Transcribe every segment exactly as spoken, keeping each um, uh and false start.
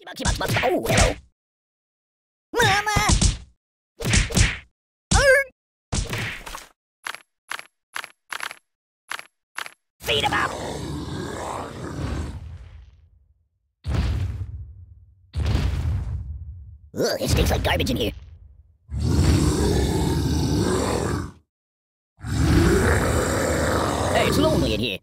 Oh, hello. Mama! Arr! Feed him up! Ugh, it stinks like garbage in here. Hey, it's lonely in here.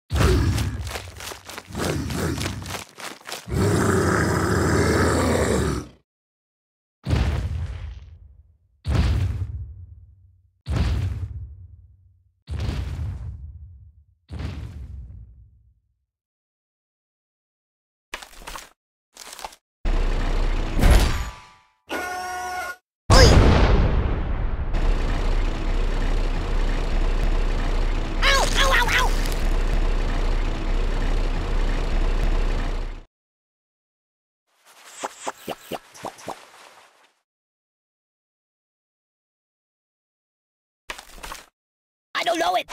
I don't know it!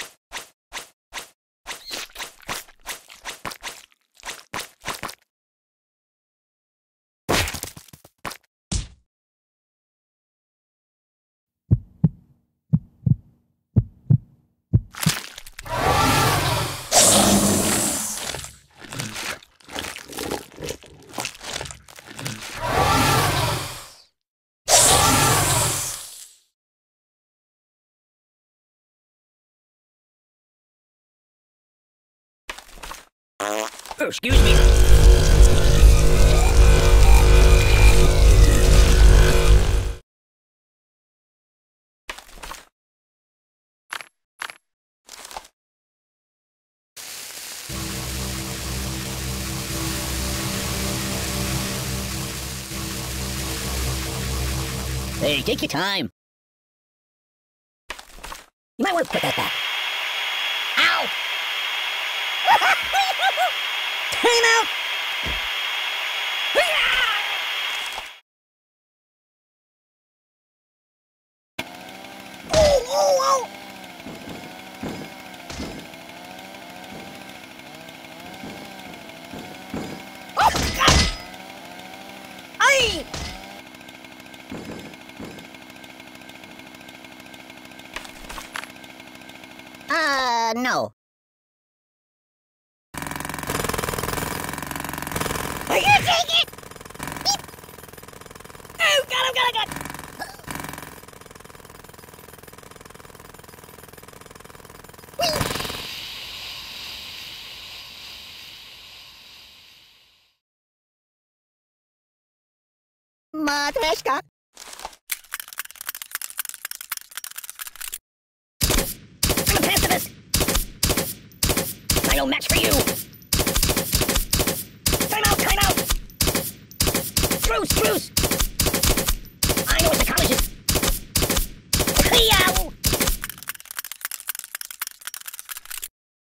Oh, excuse me. Hey, take your time. You might want to put that back. Ow! Time out! Oh, oh, oh! Oh, God! Aye! Uh, no. Are you taking it? Oh, God, oh, God, oh, God. Matryoshka. I'm a pacifist. I don't match for you.